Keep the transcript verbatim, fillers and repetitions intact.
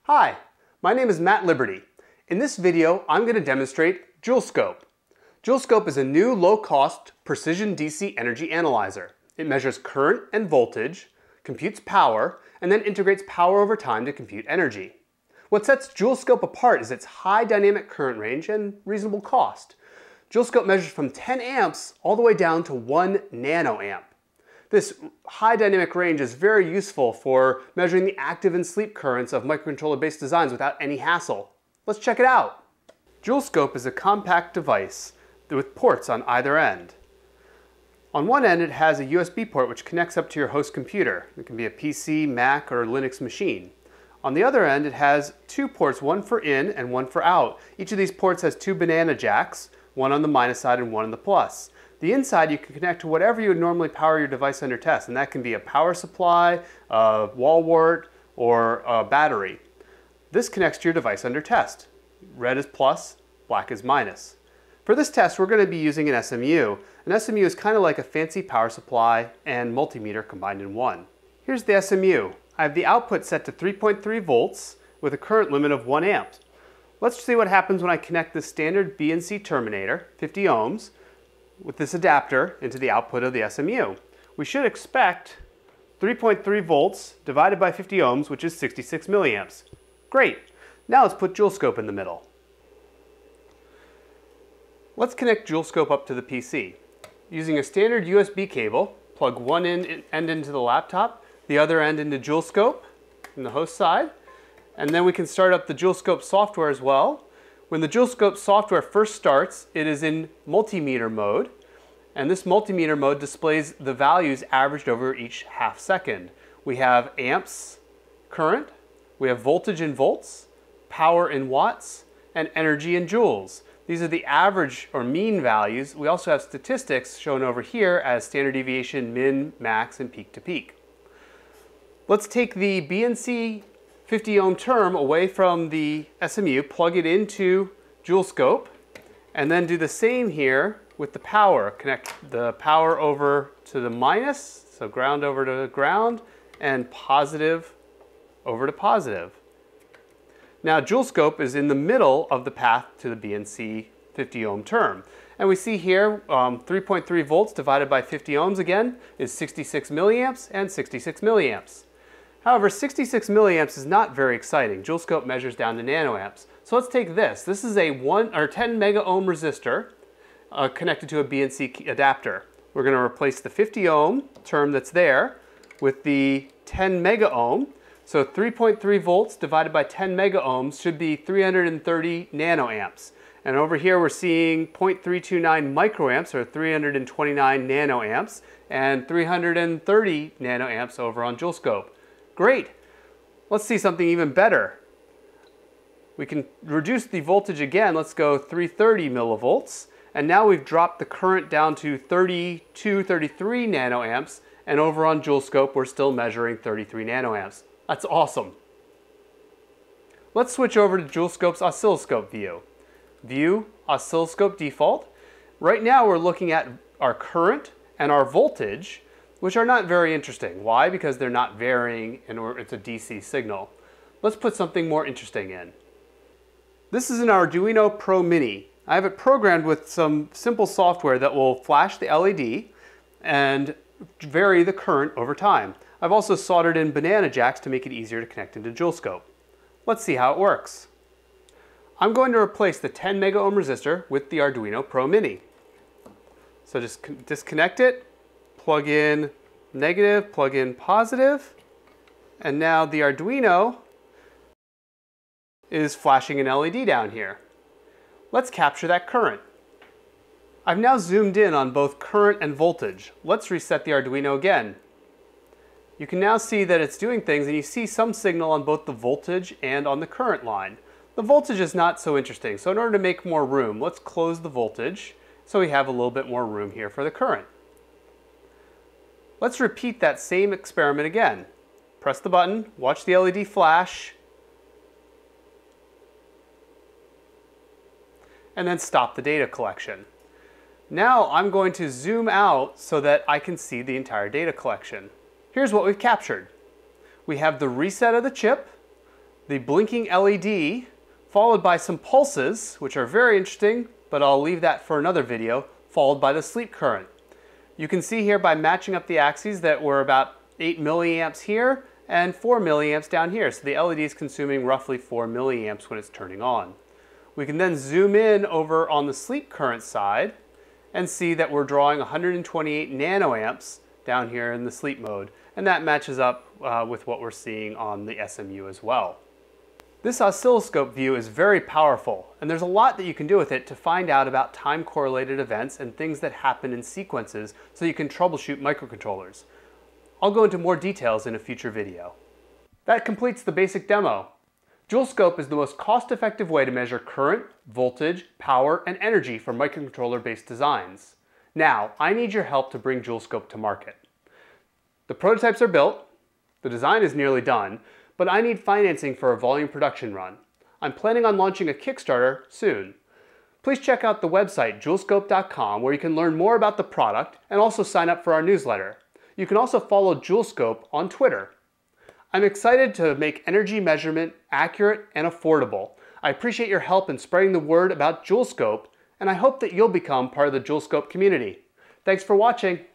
Hi, my name is Matt Liberty. In this video, I'm going to demonstrate Joulescope. Joulescope is a new low-cost precision D C energy analyzer. It measures current and voltage, computes power, and then integrates power over time to compute energy. What sets Joulescope apart is its high dynamic current range and reasonable cost. Joulescope measures from ten amps all the way down to one nanoamp. This high dynamic range is very useful for measuring the active and sleep currents of microcontroller-based designs without any hassle. Let's check it out. Joulescope is a compact device with ports on either end. On one end, it has a U S B port which connects up to your host computer. It can be a P C, Mac, or Linux machine. On the other end, it has two ports, one for in and one for out. Each of these ports has two banana jacks, one on the minus side and one on the plus. The inside you can connect to whatever you would normally power your device under test, and that can be a power supply, a wall wart, or a battery. This connects to your device under test. Red is plus, black is minus. For this test, we're going to be using an S M U. An S M U is kind of like a fancy power supply and multimeter combined in one. Here's the S M U. I have the output set to three point three volts with a current limit of one amp. Let's see what happens when I connect the standard B N C terminator, fifty ohms, with this adapter into the output of the S M U. We should expect three point three volts divided by fifty ohms, which is sixty-six milliamps. Great. Now let's put Joulescope in the middle. Let's connect Joulescope up to the P C. Using a standard U S B cable, plug one end, end into the laptop, the other end into Joulescope in the host side, and then we can start up the Joulescope software as well. When the Joulescope software first starts, it is in multimeter mode, and this multimeter mode displays the values averaged over each half second. We have amps, current, we have voltage in volts, power in watts, and energy in joules. These are the average or mean values. We also have statistics shown over here as standard deviation, min, max, and peak to peak. Let's take the B N C fifty ohm term away from the S M U, plug it into Joulescope, and then do the same here with the power. Connect the power over to the minus, so ground over to ground, and positive over to positive. Now Joulescope is in the middle of the path to the B N C fifty ohm term. And we see here um, three point three volts divided by fifty ohms again is sixty-six milliamps and sixty-six milliamps. However, sixty-six milliamps is not very exciting. Joulescope measures down to nanoamps. So let's take this. This is a one or ten mega ohm resistor uh, connected to a B N C adapter. We're going to replace the fifty ohm term that's there with the ten mega ohm. So three point three volts divided by ten mega ohms should be three hundred thirty nanoamps. And over here we're seeing zero point three two nine microamps, or three hundred twenty-nine nanoamps, and three hundred thirty nanoamps over on Joulescope. Great. Let's see something even better. We can reduce the voltage again. Let's go three hundred thirty millivolts. And now we've dropped the current down to thirty-two, thirty-three nanoamps. And over on Joulescope, we're still measuring thirty-three nanoamps. That's awesome. Let's switch over to Joulescope's oscilloscope view. View, oscilloscope default. Right now we're looking at our current and our voltage, which are not very interesting. Why? Because they're not varying and it's a D C signal. Let's put something more interesting in. This is an Arduino Pro Mini. I have it programmed with some simple software that will flash the L E D and vary the current over time. I've also soldered in banana jacks to make it easier to connect into Joulescope. Let's see how it works. I'm going to replace the ten mega ohm resistor with the Arduino Pro Mini. So just disconnect it, plug in negative, plug in positive, and now the Arduino is flashing an L E D down here. Let's capture that current. I've now zoomed in on both current and voltage. Let's reset the Arduino again. You can now see that it's doing things, and you see some signal on both the voltage and on the current line. The voltage is not so interesting, so in order to make more room, let's close the voltage so we have a little bit more room here for the current. Let's repeat that same experiment again. Press the button, watch the L E D flash, and then stop the data collection. Now I'm going to zoom out so that I can see the entire data collection. Here's what we've captured. We have the reset of the chip, the blinking L E D, followed by some pulses, which are very interesting, but I'll leave that for another video, followed by the sleep current. You can see here by matching up the axes that we're about eight milliamps here and four milliamps down here. So the L E D is consuming roughly four milliamps when it's turning on. We can then zoom in over on the sleep current side and see that we're drawing one hundred twenty-eight nanoamps down here in the sleep mode. And that matches up uh, with what we're seeing on the S M U as well. This oscilloscope view is very powerful, and there's a lot that you can do with it to find out about time-correlated events and things that happen in sequences so you can troubleshoot microcontrollers. I'll go into more details in a future video. That completes the basic demo. Joulescope is the most cost-effective way to measure current, voltage, power, and energy for microcontroller-based designs. Now, I need your help to bring Joulescope to market. The prototypes are built, the design is nearly done, but I need financing for a volume production run. I'm planning on launching a Kickstarter soon. Please check out the website joulescope dot com where you can learn more about the product and also sign up for our newsletter. You can also follow Joulescope on Twitter. I'm excited to make energy measurement accurate and affordable. I appreciate your help in spreading the word about Joulescope, and I hope that you'll become part of the Joulescope community. Thanks for watching.